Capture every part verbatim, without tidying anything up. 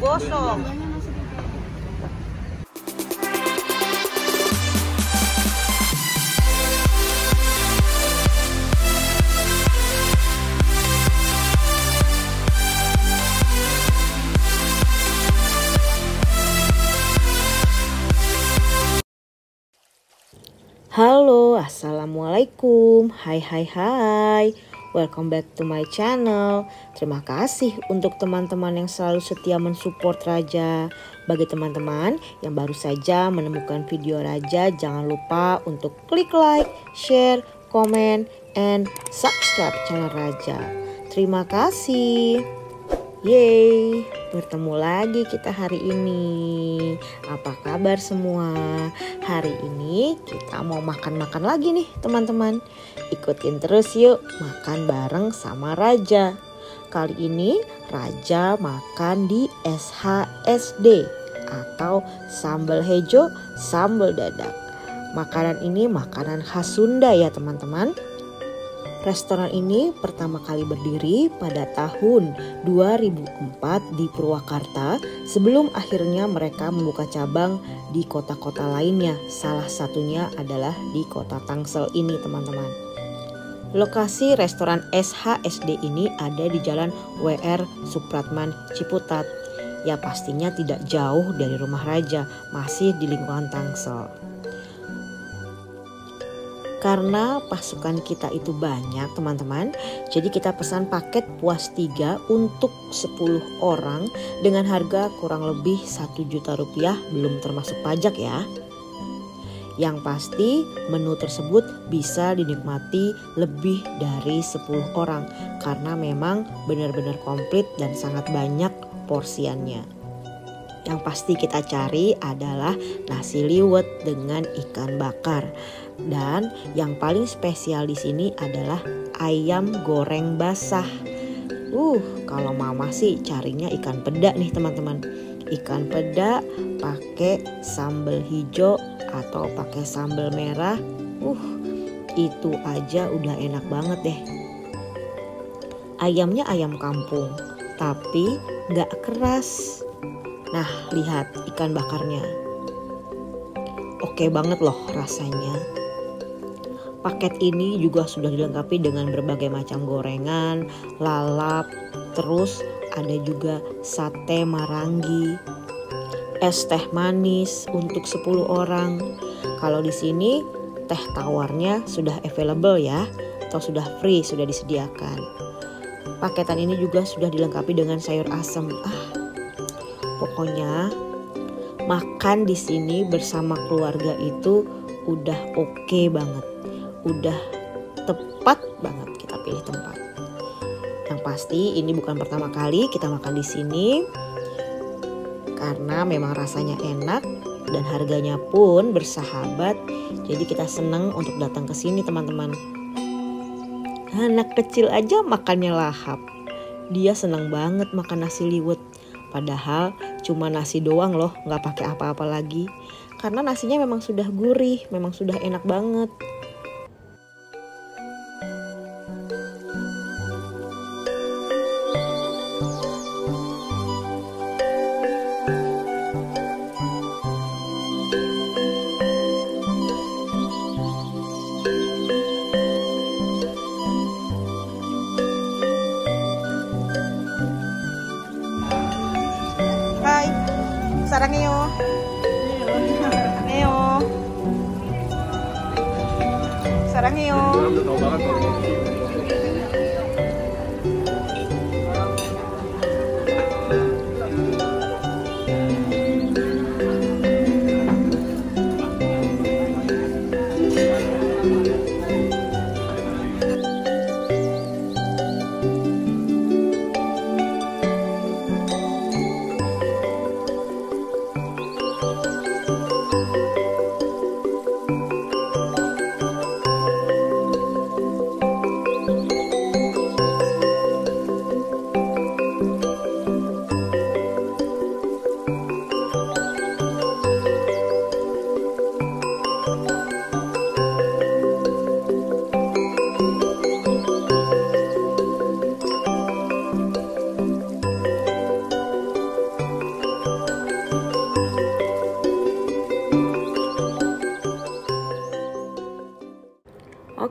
gosong. Halo, assalamualaikum. Hai hai hai. Welcome back to my channel. Terima kasih untuk teman-teman yang selalu setia mensupport Raja. Bagi teman-teman yang baru saja menemukan video Raja, jangan lupa untuk klik like, share, komen, and subscribe channel Raja. Terima kasih. Yeay, bertemu lagi kita hari ini. Apa kabar semua? Hari ini kita mau makan-makan lagi nih teman-teman. Ikutin terus yuk, makan bareng sama Raja. Kali ini Raja makan di S H S D atau sambal hejo, sambal dadak. Makanan ini makanan khas Sunda ya teman-teman. Restoran ini pertama kali berdiri pada tahun dua ribu empat di Purwakarta sebelum akhirnya mereka membuka cabang di kota-kota lainnya. Salah satunya adalah di kota Tangsel ini teman-teman. Lokasi restoran S H S D ini ada di Jalan W R Supratman Ciputat. Ya pastinya tidak jauh dari rumah Raja, masih di lingkungan Tangsel. Karena pasukan kita itu banyak teman-teman, jadi kita pesan paket puas tiga untuk sepuluh orang dengan harga kurang lebih satu juta rupiah belum termasuk pajak ya. Yang pasti menu tersebut bisa dinikmati lebih dari sepuluh orang karena memang benar-benar komplit dan sangat banyak porsiannya. Yang pasti kita cari adalah nasi liwet dengan ikan bakar. Dan yang paling spesial di sini adalah ayam goreng basah. Uh, kalau mama sih carinya ikan peda nih teman-teman. Ikan peda pakai sambal hijau atau pakai sambal merah. Uh, itu aja udah enak banget deh. Ayamnya ayam kampung, tapi nggak keras. Nah, lihat ikan bakarnya. Oke banget loh rasanya. Paket ini juga sudah dilengkapi dengan berbagai macam gorengan, lalap, terus ada juga sate marangi, es teh manis untuk sepuluh orang. Kalau di sini teh tawarnya sudah available ya, atau sudah free, sudah disediakan. Paketan ini juga sudah dilengkapi dengan sayur asem. Ah, pokoknya makan di sini bersama keluarga itu udah oke banget. Udah tepat banget kita pilih tempat. Yang pasti ini bukan pertama kali kita makan di sini, karena memang rasanya enak dan harganya pun bersahabat. Jadi kita senang untuk datang ke sini teman-teman. Anak kecil aja makannya lahap. Dia senang banget makan nasi liwet. Padahal cuma nasi doang loh, nggak pakai apa-apa lagi. Karena nasinya memang sudah gurih, memang sudah enak banget. Sarangyo. Neo. Sarangyo.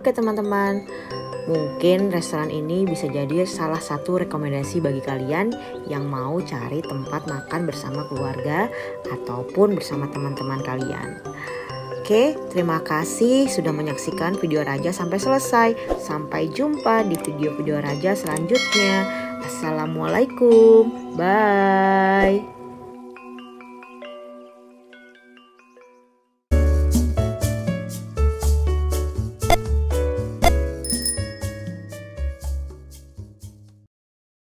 Oke teman-teman, mungkin restoran ini bisa jadi salah satu rekomendasi bagi kalian yang mau cari tempat makan bersama keluarga ataupun bersama teman-teman kalian. Oke, terima kasih sudah menyaksikan video Raja sampai selesai. Sampai jumpa di video-video Raja selanjutnya. Assalamualaikum, bye.